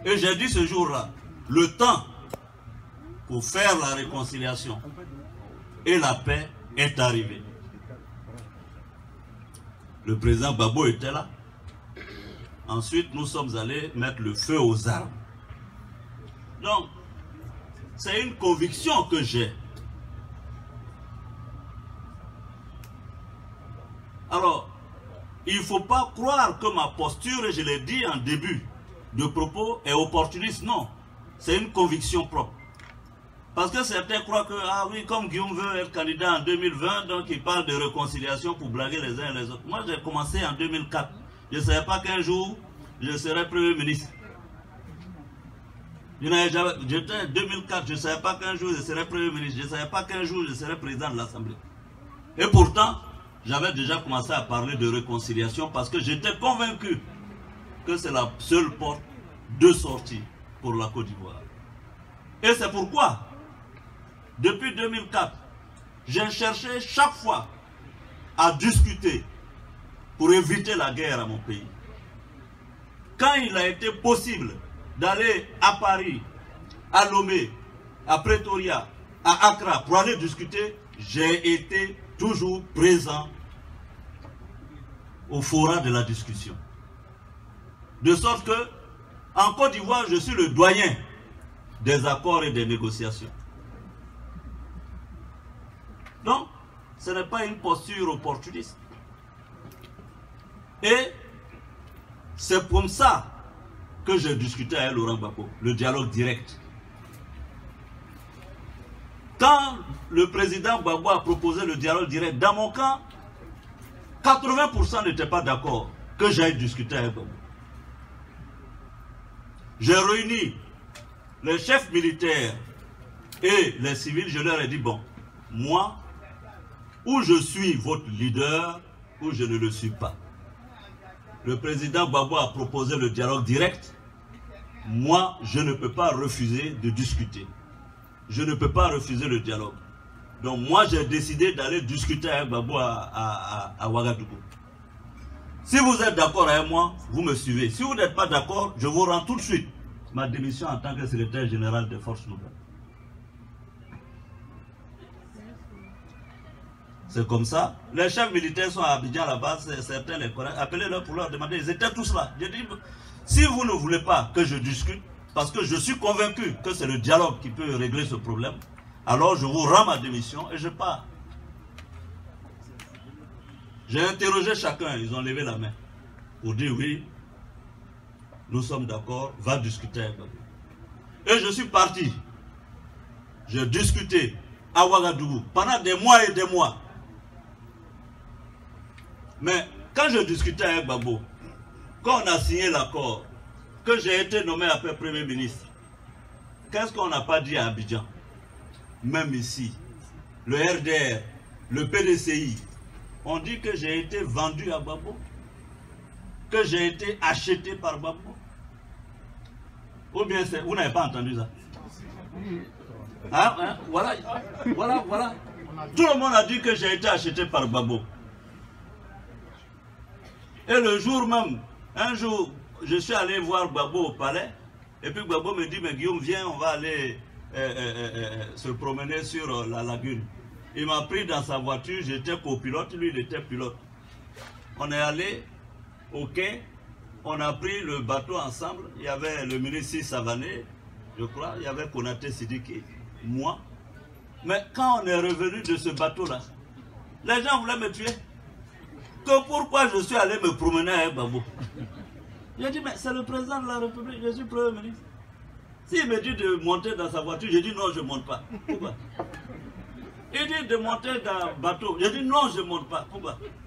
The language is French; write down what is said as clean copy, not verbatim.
Et j'ai dit ce jour-là, le temps pour faire la réconciliation et la paix est arrivé. Le président Gbagbo était là. Ensuite, nous sommes allés mettre le feu aux armes. Donc, c'est une conviction que j'ai. Alors, il ne faut pas croire que ma posture, et je l'ai dit en début de propos, est opportuniste. Non, c'est une conviction propre. Parce que certains croient que, ah oui, comme Guillaume veut être candidat en 2020, donc il parle de réconciliation pour blaguer les uns et les autres. Moi, j'ai commencé en 2004. Je ne savais pas qu'un jour, je serais Premier ministre. J'étais en 2004, je ne savais pas qu'un jour, je serais Premier ministre. Je ne savais pas qu'un jour, je serais président de l'Assemblée. Et pourtant, j'avais déjà commencé à parler de réconciliation parce que j'étais convaincu que c'est la seule porte de sortie pour la Côte d'Ivoire. Et c'est pourquoi, depuis 2004, j'ai cherché chaque fois à discuter pour éviter la guerre à mon pays. Quand il a été possible d'aller à Paris, à Lomé, à Pretoria, à Accra pour aller discuter, j'ai été toujours présent au fora de la discussion. De sorte que, en Côte d'Ivoire, je suis le doyen des accords et des négociations. Donc, ce n'est pas une posture opportuniste. Et c'est comme ça que j'ai discuté avec Laurent Gbagbo, le dialogue direct. Quand le président Gbagbo a proposé le dialogue direct, dans mon camp, 80% n'étaient pas d'accord que j'aille discuter avec Gbagbo. J'ai réuni les chefs militaires et les civils, je leur ai dit, bon, moi, ou je suis votre leader, ou je ne le suis pas. Le président Gbagbo a proposé le dialogue direct. Moi, je ne peux pas refuser de discuter. Je ne peux pas refuser le dialogue. Donc moi, j'ai décidé d'aller discuter avec Gbagbo à Ouagadougou. Si vous êtes d'accord avec moi, vous me suivez. Si vous n'êtes pas d'accord, je vous rends tout de suite ma démission en tant que secrétaire général des Forces nouvelles. C'est comme ça. Les chefs militaires sont à Abidjan là-bas, certains les connaissent. Appelez-leur pour leur demander. Ils étaient tous là. Je dis, si vous ne voulez pas que je discute, parce que je suis convaincu que c'est le dialogue qui peut régler ce problème, alors je vous rends ma démission et je pars. J'ai interrogé chacun, ils ont levé la main pour dire oui, nous sommes d'accord, va discuter avec eux. Et je suis parti. J'ai discuté à Ouagadougou pendant des mois et des mois. Mais quand je discutais avec Gbagbo, quand on a signé l'accord, que j'ai été nommé après Premier ministre, qu'est-ce qu'on n'a pas dit à Abidjan? Même ici, le RDR, le PDCI, on dit que j'ai été vendu à Gbagbo, que j'ai été acheté par Gbagbo. Ou bien vous n'avez pas entendu ça? Hein? Voilà. Tout le monde a dit que j'ai été acheté par Gbagbo. Et le jour même, un jour, je suis allé voir Gbagbo au palais, et puis Gbagbo me dit, mais Guillaume, viens, on va aller se promener sur la lagune. Il m'a pris dans sa voiture, j'étais copilote, lui il était pilote. On est allé au quai, on a pris le bateau ensemble, il y avait le ministre Savané, je crois, il y avait Konaté Sidiki, moi. Mais quand on est revenu de ce bateau-là, les gens voulaient me tuer. Que pourquoi je suis allé me promener avec Gbagbo? J'ai dit, mais c'est le président de la République, je suis Premier ministre. S'il me dit de monter dans sa voiture, j'ai dit non, je ne monte pas. Pourquoi? Il dit de monter dans le bateau, j'ai dit non, je ne monte pas. Pourquoi?